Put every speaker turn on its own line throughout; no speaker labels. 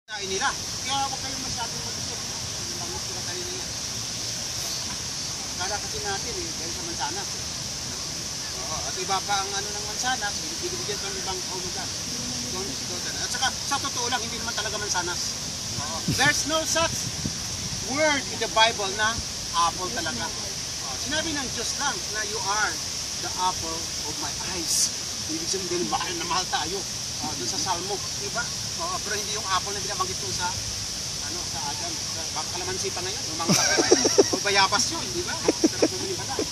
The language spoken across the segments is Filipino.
kain nila. Kaya huwag kayong masyadong mag-isip. Bangus sila kanina yan. Kala kasi natin dahil sa mansanas. Oo, at iba pa ang ano ng mansanas, binibigyan pa ng ibang lugar. At saka, sa totoo lang, hindi naman talaga mansanas. There's no such word in the Bible na apple talaga. Sinabi ng Diyos lang na you are the apple of my eyes. Ibig sabihin, mahal na mahal tayo. Doon sa Salmo, diba? Pero hindi yung apple na binabanggit ko sa sa Adam. Baka kalamansi pa ngayon, umangka pa. O bayabas yun, di ba? Sarap naman yung bata.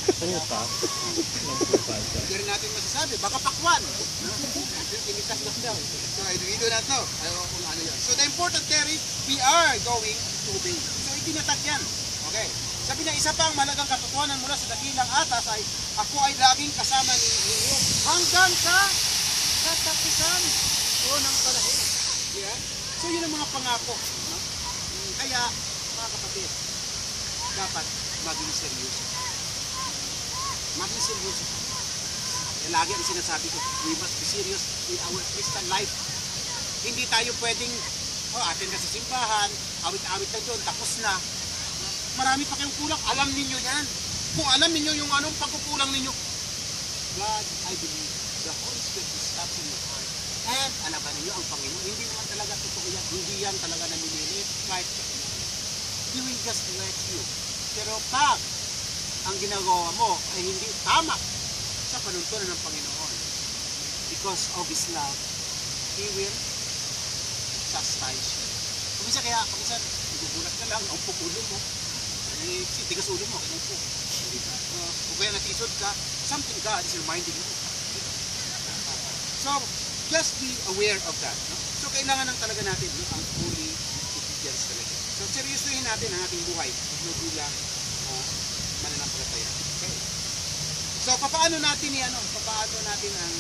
Hindi rin natin masasabi, baka pakwan. Imitas lang daw. So we do not know. Kung ano yun. So the important there is, we are going to obey. So itinatag yan. Okay. Sabi na isa pang malagang katotohanan mula sa dakilang atas ay, ako ay laging kasama ninyo hanggang sa katapusan ng panahon. Yeah? So yun ang mga pangako. No? Kaya, mga kapatid, dapat maging seryoso. Maging seryoso. Lagi ang sinasabi ko, we must be serious in our Christian life. Hindi tayo pwedeng, atin ka sa simbahan, awit-awit na doon, tapos na. Marami pa kayong kulang, alam ninyo yan. Kung alam ninyo yung anong pagkukulang ninyo, God, I believe, the Holy Spirit is touching your heart. And alaban ninyo ang Panginoon. Hindi naman talaga totoo yan. Hindi yan talaga namimilit. Right? He will just let you. Pero pag ang ginagawa mo ay hindi tama sa panuntunan ng Panginoon, because of His love, He will chastise you. Kumisa kaya, nagugulat ka lang, ang pupulo mo, tigas ulo mo, kinupo. Kung kaya natisod ka, something God is reminding you. So, just be aware of that. No? So, kailangan lang talaga natin ang holy obedience talaga. So, seryosohin natin ang ating buhay bilang mananampalataya. Okay? So, paano natin ang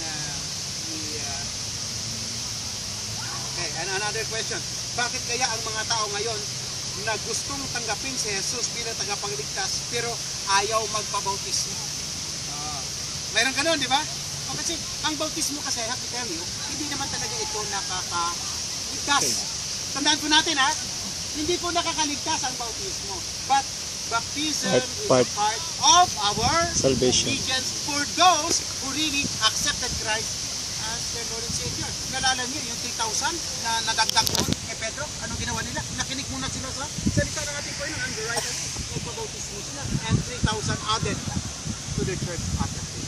okay, and another question. Bakit kaya ang mga tao ngayon na gustong tanggapin si Jesus bilang tagapagligtas pero ayaw magpabautismo? Mayroon ganun, di ba? Kasi ang bautismo kasi, I have to tell you, hindi naman talaga ito nakakaligtas. Tandaan po natin hindi po nakakaligtas ang bautismo. But baptism is a part of our salvation. Obedience for those who really accepted Christ as their Lord and Savior. Nalala niyo yung 3,000 na nadagdag doon kay Pedro? Anong ginawa nila? Nakinig muna sila sa salita ng ating Panginoon and the right of it. Nagpabautismo sila. And 3,000 added to the church after faith.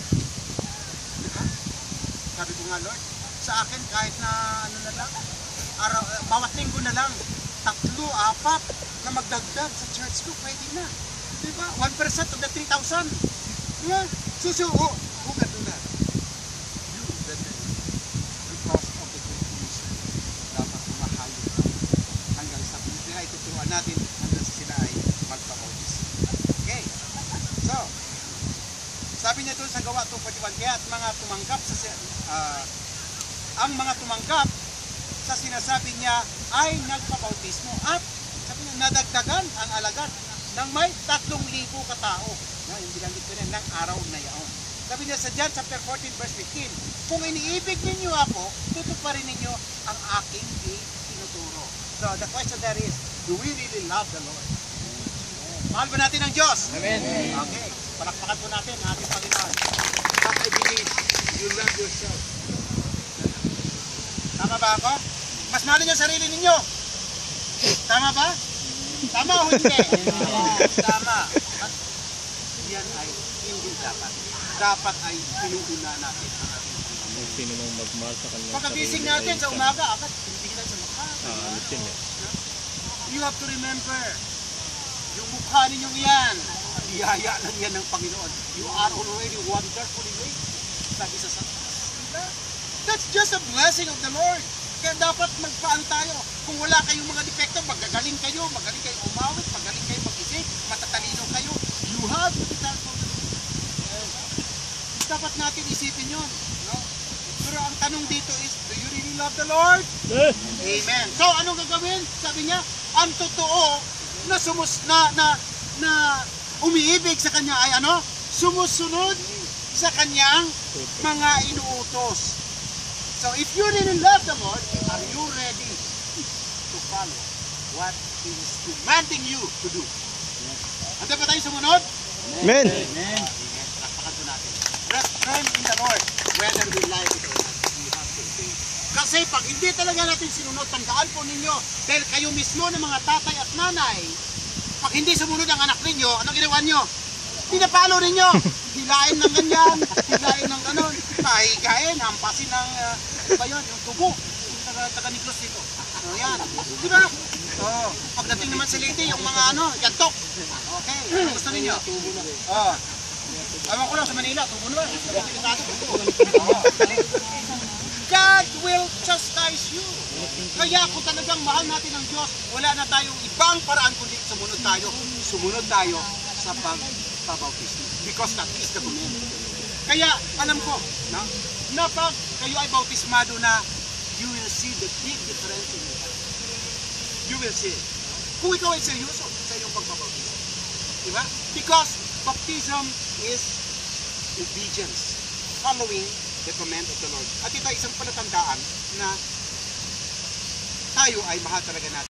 Sabi ko nga, Lord, sa akin kahit na bawat linggo na lang, 3, 4 na magdagdag sa church ko, pwede na. Diba? 1% of the 3,000. Yeah. Who can do that? You, because of the good news, dapat mahayo ka hanggang sa pinila ituturuan natin hanggang sa sila ay magpabautis. Okay. So, sabi niya doon sa Gawa 2:41, kaya at mga tumanggap ang mga tumanggap sa sinasabi niya ay nagpabautismo at sabi niya nadagdagan ang alagad ng may 3,000 katao. Yung binanggit ko rin ng araw na yaon. Sabi niya sa John chapter 14 verse 15, kung iniibig ninyo ako, tutuparin ninyo ang aking tinuturo. So the question there is, do we really love the Lord? Mahal ba natin ang Diyos? Amen. Okay. Palakpakan po natin ang ating Panginoon. But I believe you love yourself. Tama ba ako? Mas mahal niyo sarili ninyo. Tama ba? Tama o hindi? Tama. At yan ay hindi dapat. Dapat ay pinuuna natin ang ating Panginoon.
Sino mong magmahal sa kanya?
Pagkagising natin sa umaga, agad pinipigilan sa mukha. You have to remember, yung mukha ninyong yan, biyaya lang yan ng Panginoon. You are already wonderfully made. Sabi sa Satas. That's just a blessing of the Lord. Kaya dapat magpaan tayo. Kung wala kayong mga defekto, magaling kayo umawit, magaling kayo mag-isip, matatalino kayo. You have to be thankful to the Lord. Dapat natin isipin yun. No? Pero ang tanong dito is, do you really love the Lord?
Yes.
Amen. So, anong gagawin? Sabi niya, ang totoo na umiibig sa kanya ay sumusunod sa kanyang mga inuutos. So if you really love the Lord, are you ready to follow follow what He is demanding you to do. Handa ba tayo sumunod?
Amen.
Amen. Lakpakan po natin. Return in the Lord, whether we like it or not. We have to obey. Kasi pag hindi talaga natin sinunod, tandaan po ninyo, dahil kayo mismo ng mga tatay at nanay, pag hindi sumunod ang anak ninyo, anong ginawa nyo? Pinapalo ninyo. Hilain ng ganyan, hilain ng ganon, kahigain, hampasin ng, ano ba yun, yung tubo. Yung taga-Negros dito. O yan. Di ba? Oh, pagdating naman sa lady, yung mga ano, yantok. Okay, ano gusto ninyo? Oh. Awan ko lang sa Manila, tubo naman. God will chastise you. Kaya kung talagang mahal natin ang Diyos, wala na tayong ibang paraan kundi sumunod tayo. Sumunod tayo sa pagbabautismo. Because that is the commandment. Kaya alam ko na pag kayo ay bautismado na, you will see the big difference in your life. You will see it. Kung ikaw ay seryoso sa iyong pagbabautismo. Diba? Because baptism is obedience. Following the command of the Lord. At ito ay isang palatandaan na tayo ay mahal talaga natin.